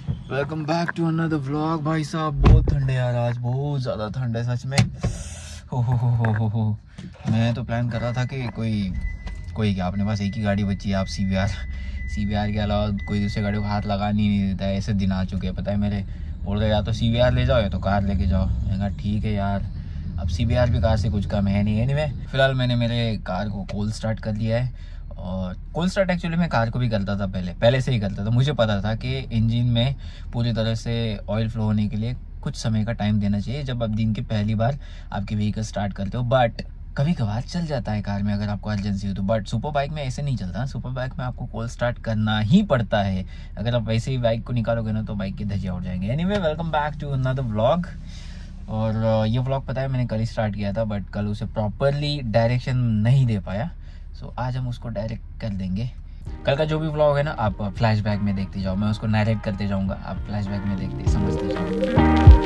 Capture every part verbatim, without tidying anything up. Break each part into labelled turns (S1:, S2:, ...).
S1: Welcome back to another vlog. भाई साहब बहुत ठंड है यार, आज बहुत ज़्यादा ठंड है सच में। हो हो हो हो हो हो मैं तो प्लान कर रहा था कि कोई कोई क्या, अपने पास एक ही गाड़ी बची है, आप C V R C V R के अलावा कोई दूसरी गाड़ी को हाथ लगा नहीं देता है। ऐसे दिन आ चुके हैं पता है मेरे। बोल रहे या तो सी वी आर ले जाओ या तो कार लेके जाओ। मैंने कहा ठीक है यार, अब सी वी आर भी कार से कुछ कम है नहीं। एनीवे फिलहाल मैंने मेरे कार को कोल्ड स्टार्ट कर लिया है। और कोल्ड स्टार्ट एक्चुअली मैं कार को भी करता था, पहले पहले से ही करता था। मुझे पता था कि इंजन में पूरी तरह से ऑयल फ्लो होने के लिए कुछ समय का टाइम देना चाहिए जब आप दिन की पहली बार आपकी व्हीकल स्टार्ट करते हो। बट कभी कभार चल जाता है कार में अगर आपको अर्जेंसी हो तो। बट सुपर बाइक में ऐसे नहीं चलता। सुपर बाइक में आपको कोल्ड स्टार्ट करना ही पड़ता है। अगर आप वैसे ही बाइक को निकालोगे ना तो बाइक की धज्जियां उड़ जाएंगे। Anyway welcome back to another vlog. और ये व्लॉग पता है मैंने कल ही स्टार्ट किया था, बट कल उसे प्रॉपरली डायरेक्शन नहीं दे पाया। सो so, आज हम उसको डायरेक्ट कर देंगे। कल का जो भी व्लॉग है ना आप फ्लैशबैक में देखते जाओ, मैं उसको नरेट करते जाऊंगा, आप फ्लैशबैक में देखते समझते जाओ।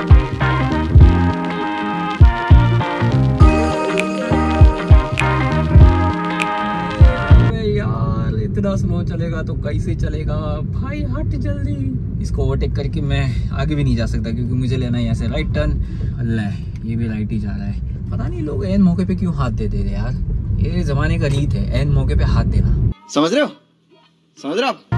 S1: यार इतना स्लो चलेगा तो कैसे चलेगा भाई, हट जल्दी। इसको ओवरटेक करके मैं आगे भी नहीं जा सकता क्योंकि मुझे लेना है यहाँ से राइट टर्न। अल्लाह ये भी राइट ही जा रहा है। पता नहीं लोग एन मौके पे क्यों हाथ दे दे रहे यार, ये जमाने का रीत है एन मौके पे हाथ देना। समझ रहे हो समझ रहे हो आप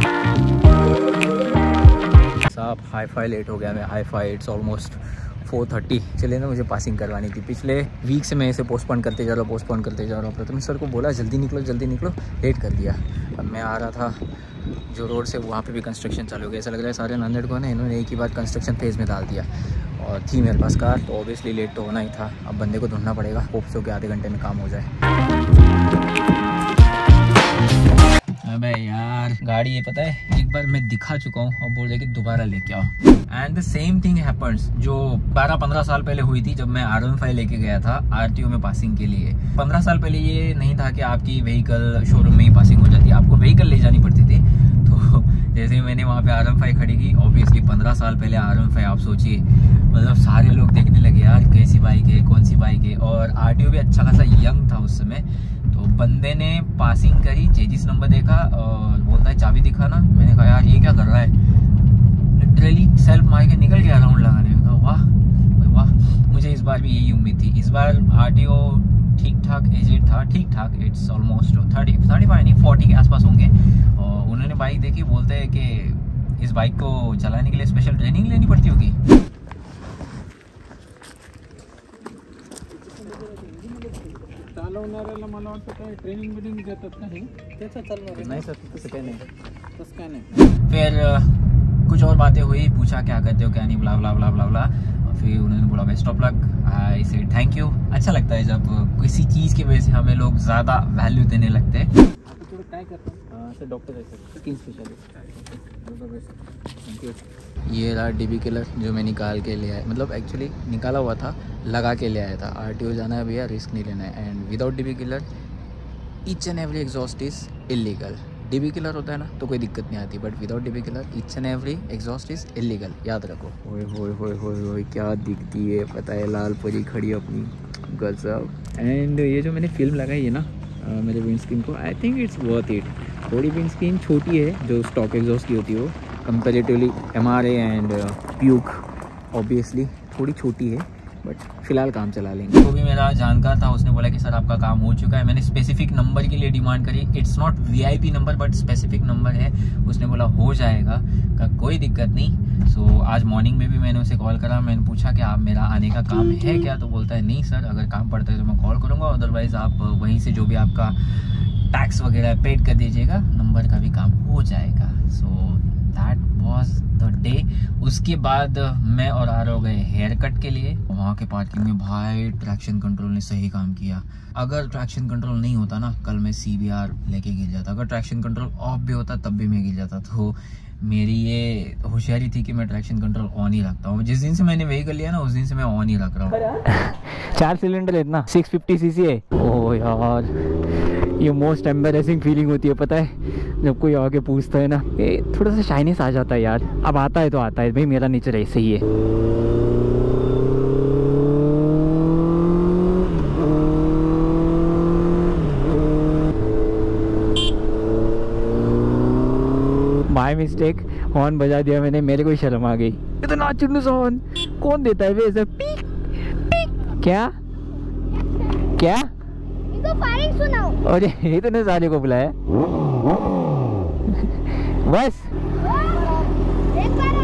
S1: साहब। हाई फाई लेट हो गया मैं। Hi fi it's almost four thirty. चले ना मुझे पासिंग करवानी थी। पिछले वीक से मैं इसे पोस्टपोन करते जा रहा हूँ पोस्टपोन करते जा रहा हूँ। प्रथम सर को बोला जल्दी निकलो जल्दी निकलो, लेट कर दिया। अब मैं आ रहा था जो रोड से, वहाँ पे भी कंस्ट्रक्शन चालू हो गया। ऐसा लग रहा है सारे नांदेड़ को ना इन्होंने एक ही बार कंस्ट्रक्शन फेज में डाल दिया। और थी मेरे पास कार तो ऑब्वियसली लेट तो होना ही था। अब बंदे को ढूंढना पड़ेगा, होप सो के आधे घंटे में काम हो जाए। अबे यार गाड़ी ये पता है एक बार मैं दिखा चुका हूँ और बोल रहे कि दोबारा लेके आओ। And the same thing happens जो बारह पंद्रह साल पहले हुई थी जब मैं आर वन फाइव लेके गया था आर टी ओ में पासिंग के लिए। पंद्रह साल पहले ये नहीं था कि आपकी व्हीकल शोरूम में ही पासिंग हो जाती है, आपको व्हीकल ले जानी पड़ती थी। तो जैसे मैंने वहाँ पे आर वन फाइव खड़ी की, ऑब्वियसली पंद्रह साल पहले आर वन फाइव, आप सोचिए मतलब सारे लोग देखने लगे यार कैसी बाइक है कौन सी बाइक है। और आर टी ओ भी अच्छा खासा यंग था उस समय। तो बंदे ने पासिंग करी, चेजिस नंबर देखा और बोलता है चाबी दिखा ना। मैंने कहा यार ये क्या कर रहा है, लिटरली सेल्फ मार के निकल गया राउंड लगाने। का वाह वाह, मुझे इस बार भी यही उम्मीद थी। इस बार आर टी ओ ठीक ठाक एजेड था, ठीक ठाक it's almost thirty thirty five नहीं फोर्टी के आसपास होंगे। और उन्होंने बाइक देखी, बोलते हैं कि इस बाइक को चलाने के लिए स्पेशल ट्रेनिंग लेनी पड़ती होगी।
S2: मला वाटतं काय ट्रेनिंग बिनिंग देतात नाही त्याचा चालणार
S1: नहीं सर तसं काही नाही,
S2: तसं काय नाही।
S1: फिर कुछ और बातें हुई, पूछा क्या करते हो क्या नहीं, ब्ला ब्ला ब्ला ब्ला ब्ला। और फिर उन्होंने बोला बेस्ट ऑफ लक, आई से थैंक यू। अच्छा लगता है जब किसी चीज़ की वजह से हमें लोग ज़्यादा वैल्यू देने लगते हैं।
S2: थोडं काय करता
S1: सर डॉक्टर है सर, स्किन स्पेशलिस्ट। ये रहा डी बी किलर जो मैं निकाल के ले आया, मतलब एक्चुअली निकाला हुआ था, लगा के ले आया था। आर टी ओ जाना है भैया, रिस्क नहीं लेना है। And without D B killer each and every exhaust is illegal. D B killer होता है ना तो कोई दिक्कत नहीं आती, but without D B killer each and every exhaust is illegal, याद रखो। ओए होए होए होए होए क्या दिखती है पता है, लाल परी खड़ी अपनी, गजब। एंड ये जो मैंने फिल्म लगाई है ना uh, मेरे विंड स्क्रीन को, I think it's worth it. थोड़ी विंड स्क्रीन छोटी है जो स्टॉक एग्जॉस्ट की होती है वो comparatively M R A and Puig obviously थोड़ी छोटी है, बट फिलहाल काम चला लेंगे। जो भी मेरा जानकार था उसने बोला कि सर आपका काम हो चुका है। मैंने स्पेसिफिक नंबर के लिए डिमांड करी, it's not V I P number but specific number है। उसने बोला हो जाएगा, का कोई दिक्कत नहीं। सो so, आज मॉर्निंग में भी मैंने उसे कॉल करा, मैंने पूछा कि आप मेरा आने का काम है क्या, तो बोलता है नहीं सर अगर काम पड़ता है तो मैं कॉल करूँगा, अदरवाइज़ आप वहीं से जो भी आपका टैक्स वगैरह पेड कर दीजिएगा, नंबर का भी काम हो जाएगा। So that was the day. उसके बाद मैं और आरव गए हेयर कट के लिए। वहाँ के पार्किंग में भाई ट्रैक्शन कंट्रोल ने सही काम किया। अगर ट्रैक्शन कंट्रोल नहीं होता ना कल मैं सी बी आर लेके गिर जाता। अगर ट्रैक्शन कंट्रोल ऑफ भी होता तब भी मैं गिर जाता। तो मेरी ये होशियारी थी कि मैं ट्रैक्शन कंट्रोल ऑन ही रखता हूँ। जिस दिन से मैंने व्हीकल लिया ना उस दिन से मैं ऑन ही रख रहा हूँ। चार सिलेंडर है इतना, सिक्स फिफ्टी सी सी है। ओह यार ये मोस्ट एम्बेरेसिंग फीलिंग होती है पता है, जब कोई आके पूछता है ना, ये थोड़ा सा शाइनेस आ जाता है यार। अब आता है तो आता है भाई, मेरा नेचर ऐसे ही है। माय मिस्टेक, हॉर्न बजा दिया मैंने, मेरे को ही शर्म आ गई। इतना चुन्नू सा हॉर्न कौन देता है वैसे? पीक पीक। क्या क्या
S3: इनको फायरिंग सुनाओ।
S1: अरे इतने साले को बुलाया बस।
S3: एक बार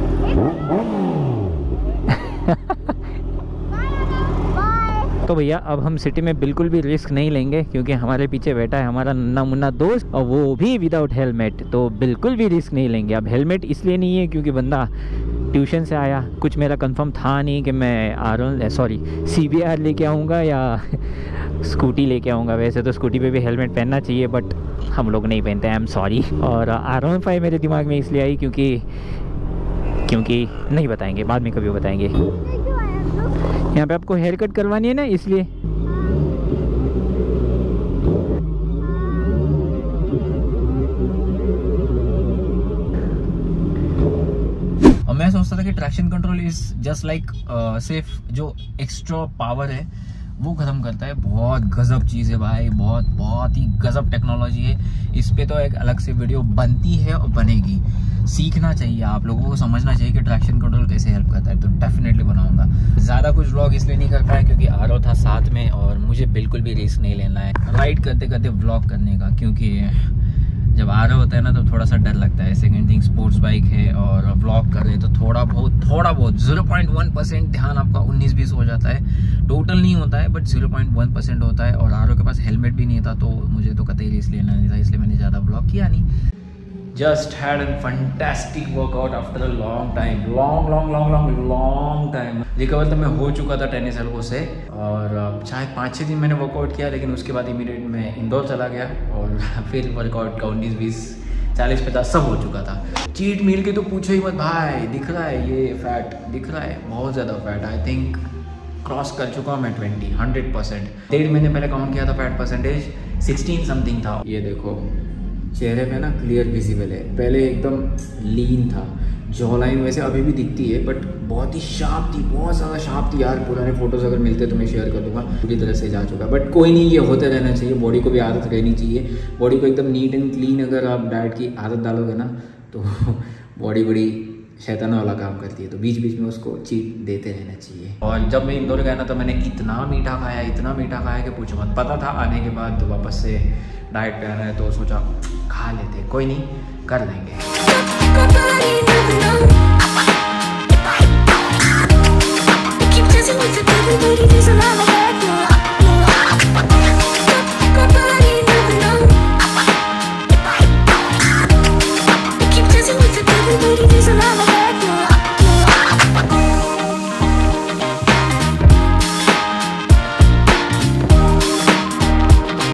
S1: तो भैया अब हम सिटी में बिल्कुल भी रिस्क नहीं लेंगे क्योंकि हमारे पीछे बैठा है हमारा नन्ना मुन्ना दोस्त और वो भी विदाउट हेलमेट, तो बिल्कुल भी रिस्क नहीं लेंगे। अब हेलमेट इसलिए नहीं है क्योंकि बंदा ट्यूशन से आया, कुछ मेरा कंफर्म था नहीं कि मैं R one sorry C B R लेके आऊँगा या स्कूटी लेके आऊँगा। वैसे तो स्कूटी पे भी हेलमेट पहनना चाहिए बट हम लोग नहीं पहनते, आई एम सॉरी। और आर वन फाइव मेरे दिमाग में इसलिए आई क्योंकि क्योंकि नहीं बताएंगे, बाद में कभी बताएंगे। यहाँ पे आपको हेयर कट करवानी है ना, इसलिए। और मैं सोचता था कि traction control is just like सिर्फ जो एक्स्ट्रा पावर है वो खत्म करता है। बहुत गजब चीज़ है भाई, बहुत बहुत ही गजब टेक्नोलॉजी है। इस पे तो एक अलग से वीडियो बनती है और बनेगी। सीखना चाहिए, आप लोगों को समझना चाहिए कि ट्रैक्शन कंट्रोल कैसे हेल्प करता है, तो डेफिनेटली बनाऊंगा। ज़्यादा कुछ व्लॉग इसलिए नहीं कर पाया क्योंकि आरो था साथ में और मुझे बिल्कुल भी रिस्क नहीं लेना है राइड करते करते व्लॉग करने का, क्योंकि जब आ रहा होता है ना तो थोड़ा सा डर लगता है। सेकंड थिंग स्पोर्ट्स बाइक है और व्लॉग कर रहे हैं तो थोड़ा बहुत थोड़ा बहुत ज़ीरो पॉइंट वन परसेंट ध्यान आपका उन्नीस बीस हो जाता है। टोटल नहीं होता है but zero point one percent होता है। और आरो के पास हेलमेट भी नहीं था तो मुझे तो कतई रिस्क लेना नहीं था, इसलिए मैंने ज़्यादा व्लॉग किया नहीं। Just had an fantastic workout after a long time, long long long long long time. Recover तो मैं हो चुका था टेनिस एल्बो से और शायद पाँच छः दिन मैंने वर्कआउट किया, लेकिन उसके बाद इमीडिएट मैं इंदौर चला गया और फिर वर्कआउट का उन्नीस बीस चालीस पचास सब हो चुका था। चीट मील के तो पूछो ही मत भाई, दिख रहा है ये फैट, दिख रहा है बहुत ज़्यादा फैट। आई थिंक क्रॉस कर चुका हूँ मैं ट्वेंटी हंड्रेड परसेंट। डेढ़ महीने पहले काउंट किया था फैट परसेंटेज सिक्सटीन समथिंग था। ये देखो चेहरे पे ना क्लियर विजिबल है, पहले एकदम लीन था। जॉ लाइन वैसे अभी भी दिखती है बट बहुत ही शार्प थी, बहुत ज़्यादा शार्प थी यार। पुराने फोटोज़ अगर मिलते तो मैं शेयर कर दूंगा। पूरी तरह से जा चुका बट कोई नहीं, ये होते रहना चाहिए। बॉडी को भी आदत रहनी चाहिए। बॉडी को एकदम नीट एंड क्लीन अगर आप डाइट की आदत डालोगे ना तो बॉडी बड़ी शैताना वाला काम करती है, तो बीच बीच में उसको चीट देते रहना चाहिए। और जब मैं इंदौर गया ना तो मैंने इतना मीठा खाया, इतना मीठा खाया कि पूछो मत। पता था आने के बाद तो वापस से डाइट पे आना है तो सोचा खा लेते, कोई नहीं कर लेंगे।